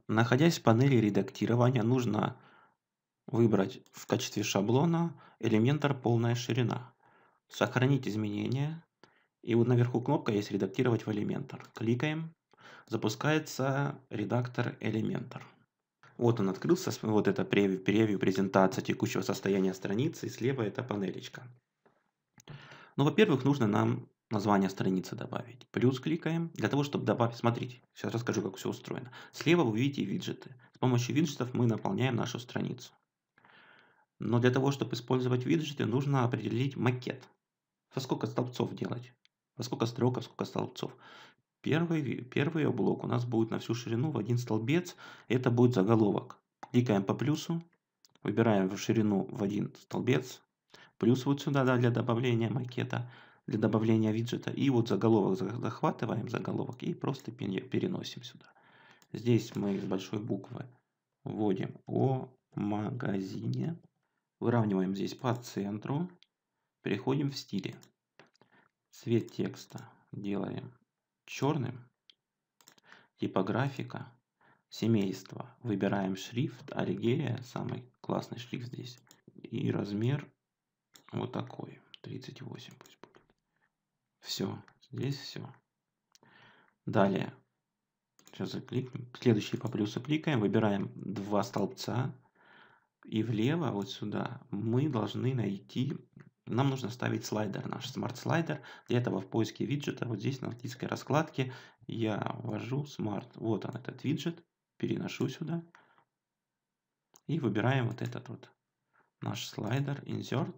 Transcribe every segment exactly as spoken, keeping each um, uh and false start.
Находясь в панели редактирования, нужно выбрать в качестве шаблона элементор полная ширина. Сохранить изменения. И вот наверху кнопка есть «Редактировать в Elementor». Кликаем. Запускается редактор Elementor. Вот он открылся. Вот это превью, превью презентация текущего состояния страницы. И слева это панелечка. Ну, во-первых, нужно нам название страницы добавить. Плюс кликаем. Для того, чтобы добавить, смотрите, сейчас расскажу, как все устроено. Слева вы видите виджеты. С помощью виджетов мы наполняем нашу страницу. Но для того, чтобы использовать виджеты, нужно определить макет. Во сколько столбцов делать? Во сколько строк, во сколько столбцов? Первый, первый блок у нас будет на всю ширину в один столбец. Это будет заголовок. Кликаем по плюсу. Выбираем в ширину в один столбец. Плюс вот сюда, да, для добавления макета, для добавления виджета. И вот заголовок захватываем, заголовок, и просто переносим сюда. Здесь мы с большой буквы вводим о магазине. Выравниваем здесь по центру. Переходим в стили. Цвет текста делаем черным. Типографика. Семейство. Выбираем шрифт. Алигерия. Самый классный шрифт здесь. И размер вот такой. тридцать восемь пусть будет. Все. Здесь все. Далее. Сейчас закликнем. Следующий по плюсу кликаем. Выбираем два столбца. И влево, вот сюда, мы должны найти, нам нужно ставить слайдер, наш смарт-слайдер. Для этого в поиске виджета, вот здесь на латинской раскладке, я ввожу смарт. Вот он, этот виджет. Переношу сюда. И выбираем вот этот вот наш слайдер, insert.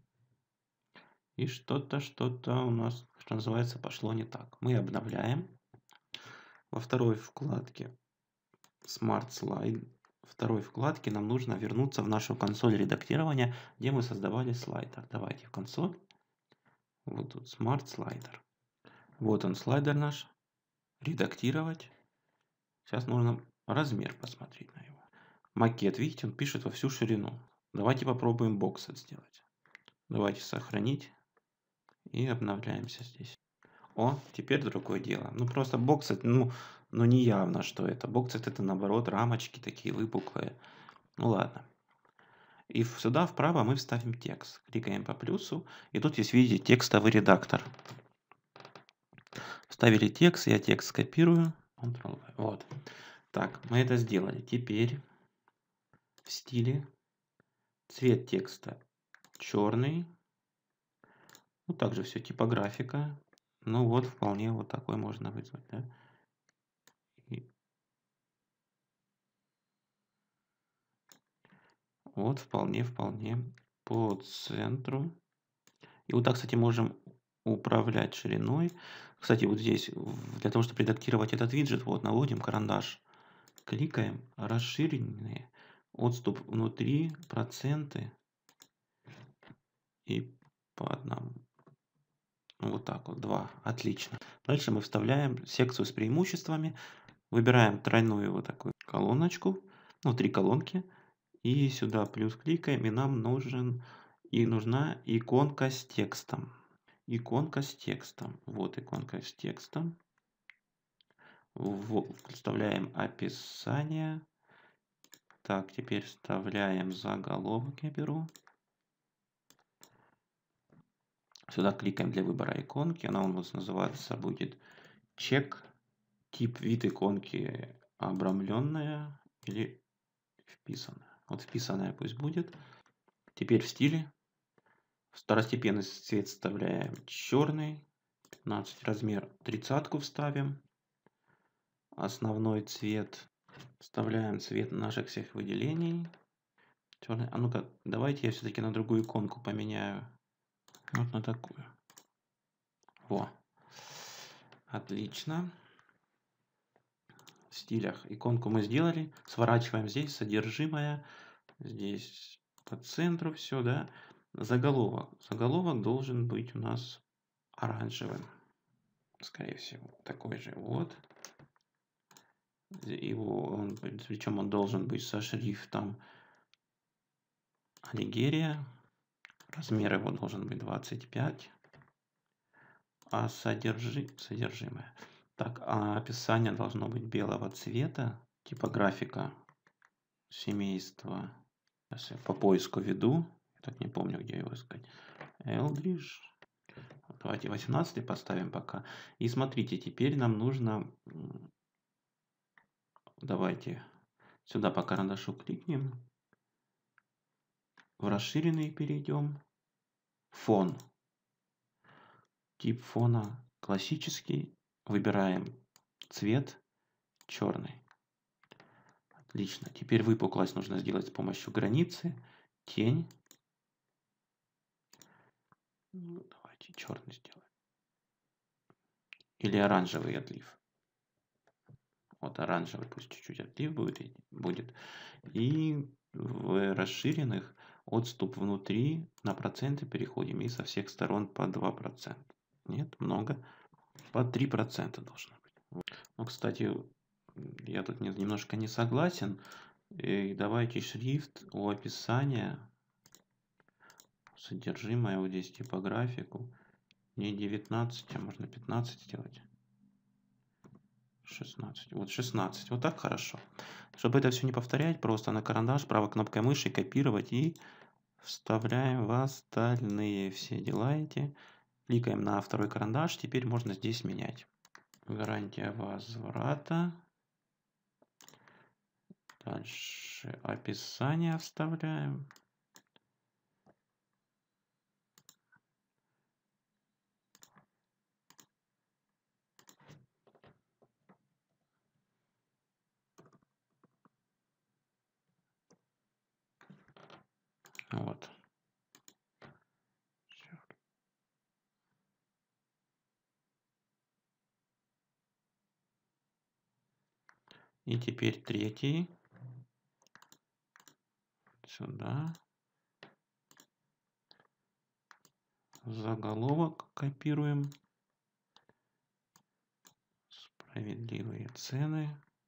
И что-то, что-то у нас, что называется, пошло не так. Мы обновляем. Во второй вкладке Smart Slide. Второй вкладке нам нужно вернуться в нашу консоль редактирования, где мы создавали слайдер. Давайте в консоль. Вот тут Smart Slider. Вот он, слайдер наш. Редактировать. Сейчас нужно размер посмотреть на его. Макет, видите, он пишет во всю ширину. Давайте попробуем боксет сделать. Давайте сохранить. И обновляемся здесь. О, теперь другое дело. Ну просто боксет, ну, ну не явно, что это. Боксет это наоборот рамочки такие выпуклые. Ну ладно. И сюда вправо мы вставим текст. Кликаем по плюсу. И тут есть, видите, текстовый редактор. Вставили текст. Я текст скопирую. контрол-вэ. Вот. Так, мы это сделали. Теперь в стиле цвет текста черный. Ну, также все типографика. Ну вот, вполне вот такой можно вызвать. Да? И вот, вполне, вполне по центру. И вот так, кстати, можем управлять шириной. Кстати, вот здесь, для того, чтобы редактировать этот виджет, вот наводим карандаш. Кликаем расширенные. Отступ внутри, проценты. И по одному. Вот так вот, два. Отлично. Дальше мы вставляем секцию с преимуществами. Выбираем тройную вот такую колоночку. Ну, три колонки. И сюда плюс кликаем. И нам нужен, и нужна иконка с текстом. Иконка с текстом. Вот иконка с текстом. Вставляем описание. Так, теперь вставляем заголовок. Я беру. Сюда кликаем для выбора иконки. Она у нас называться будет чек. Тип, вид иконки обрамленная или вписанная. Вот вписанная пусть будет. Теперь в стиле. Второстепенный цвет вставляем черный. пятнадцать размер. Тридцатку вставим. Основной цвет. Вставляем цвет наших всех выделений. Черный. А ну-ка, давайте я все-таки на другую иконку поменяю. Вот на такую. Во. Отлично. В стилях иконку мы сделали. Сворачиваем здесь содержимое. Здесь по центру все, да. Заголовок. Заголовок должен быть у нас оранжевым. Скорее всего. Такой же. Вот. Его, он, причем он должен быть со шрифтом Алигерия. Размер его должен быть двадцать пять. А содержи, содержимое. Так, а описание должно быть белого цвета. Типографика семейства. Сейчас я по поиску веду. Я так не помню, где его искать. Элдридж. Давайте восемнадцать поставим пока. И смотрите, теперь нам нужно... Давайте сюда по карандашу кликнем. В расширенный перейдем. Фон. Тип фона классический. Выбираем цвет черный. Отлично. Теперь выпуклость нужно сделать с помощью границы. Тень. Ну, давайте черный сделаем. Или оранжевый отлив. Вот оранжевый, пусть чуть-чуть отлив будет, будет. И в расширенных отступ внутри на проценты переходим. И со всех сторон по два процента. Нет, много. По три процента должно быть. Ну, кстати, я тут немножко не согласен. И давайте шрифт у описания. Содержимое вот здесь типографику. Не девятнадцать, а можно пятнадцать сделать. шестнадцать. Вот шестнадцать. Вот так хорошо. Чтобы это все не повторять, просто на карандаш правой кнопкой мыши копировать и вставляем в остальные все дела эти. Кликаем на второй карандаш. Теперь можно здесь менять. Гарантия возврата. Дальше описание вставляем. Вот. И теперь третий. Сюда. Заголовок копируем. Справедливые цены.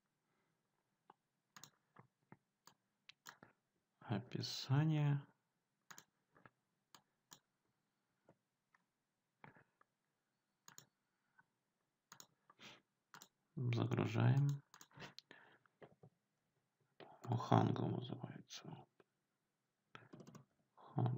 Описание. Загружаем. Хангл называется. Хан.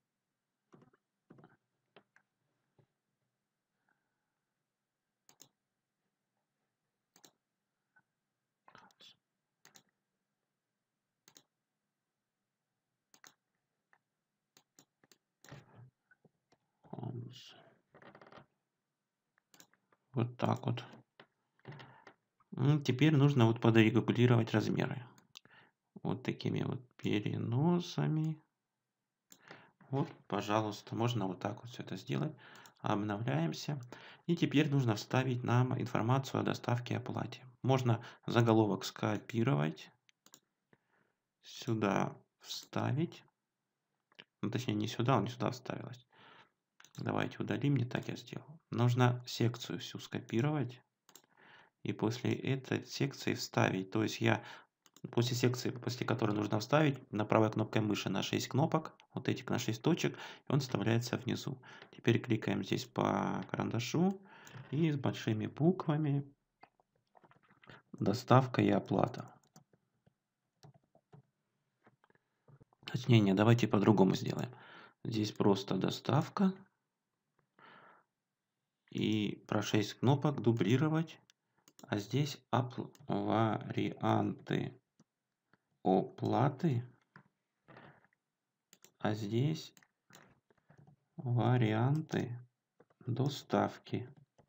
Вот так вот. Ну, теперь нужно вот подрегулировать размеры. Вот такими вот переносами. Вот, пожалуйста, можно вот так вот все это сделать. Обновляемся. И теперь нужно вставить нам информацию о доставке и оплате. Можно заголовок скопировать. Сюда вставить. Ну, точнее, не сюда, он не сюда вставилась. Давайте удалим, не так я сделал. Нужно секцию всю скопировать. И после этой секции вставить. То есть я после секции, после которой нужно вставить, на правой кнопкой мыши на шесть кнопок, вот этих на шесть точек, и он вставляется внизу. Теперь кликаем здесь по карандашу и с большими буквами доставка и оплата. Точнее, не, давайте по-другому сделаем. Здесь просто доставка. И про шесть кнопок дублировать. А здесь варианты оплаты. А здесь варианты доставки.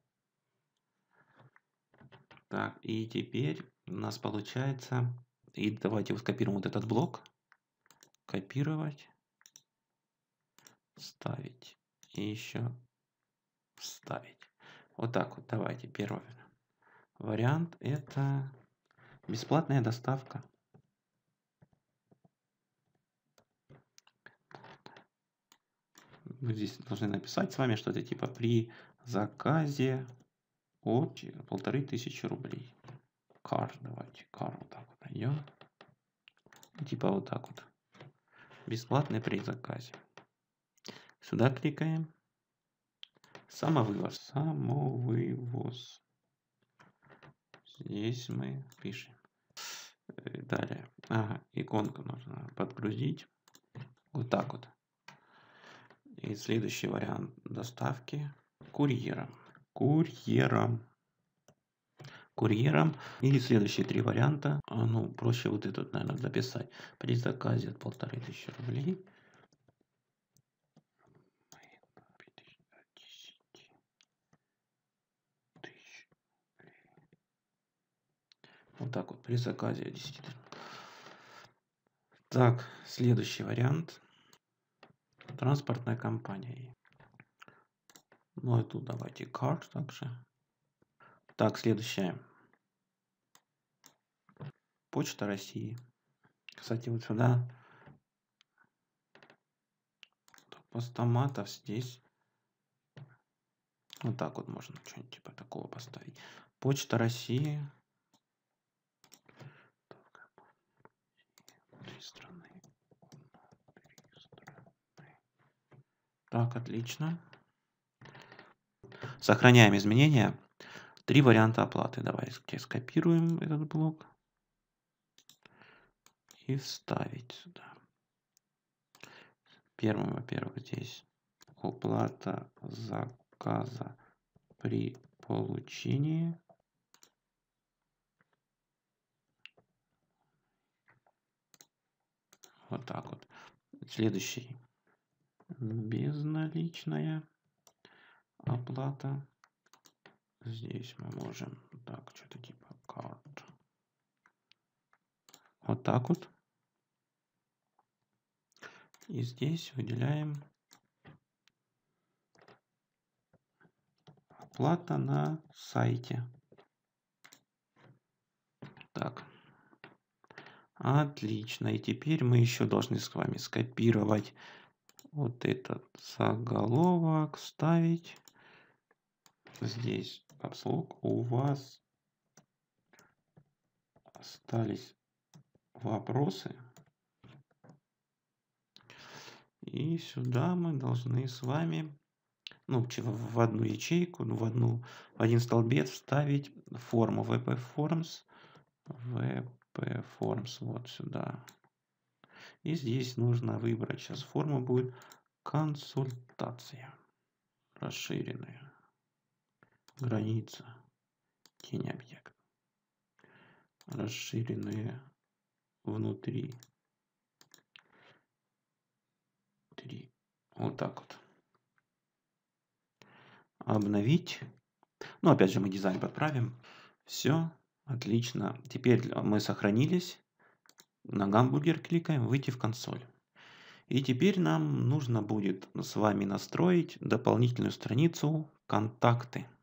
Так, и теперь у нас получается... И давайте скопируем вот этот блок. Копировать. Вставить. И еще вставить. Вот так вот. Давайте. Первый вариант это бесплатная доставка. Мы здесь должны написать с вами что-то типа при заказе от полторы тысячи рублей. Кар, давайте, кар вот так вот найдем. Типа вот так вот. Бесплатный при заказе. Сюда кликаем. Самовывоз. Самовывоз. Здесь мы пишем. далее. Ага, иконку нужно подгрузить. Вот так вот. И следующий вариант доставки курьером. Курьером. Курьером. И следующие три варианта. А, ну, проще вот этот, наверное, записать. При заказе от полторы тысячи рублей. Вот так вот, при заказе десять. Так, следующий вариант. Транспортная компания. Ну, и тут давайте card также. Так, следующее. Почта России. Кстати, вот сюда постаматов здесь. Вот так вот можно что-нибудь типа такого поставить. Почта России. Три страны. Так, отлично. Сохраняем изменения. Три варианта оплаты. Давайте скопируем этот блок. И вставить сюда. Первым, во-первых, здесь оплата заказа при получении. Вот так вот. Следующий. Безналичная оплата. Здесь мы можем так, что-то типа card. Вот так вот. И здесь выделяем оплата на сайте. Так. Отлично. И теперь мы еще должны с вами скопировать вот этот заголовок, вставить. Здесь капслок. У вас остались вопросы. И сюда мы должны с вами, ну, в одну ячейку, в одну, в один столбец вставить форму ви пи Forms. ви пи Forms вот сюда. И здесь нужно выбрать, сейчас форма будет консультация. Расширенная. Граница. Тень объекта. Расширенные внутри. Три. Вот так вот. Обновить. Ну, опять же, мы дизайн подправим. Все. Отлично. Теперь мы сохранились. На гамбургер кликаем, выйти в консоль. И теперь нам нужно будет с вами настроить дополнительную страницу «Контакты».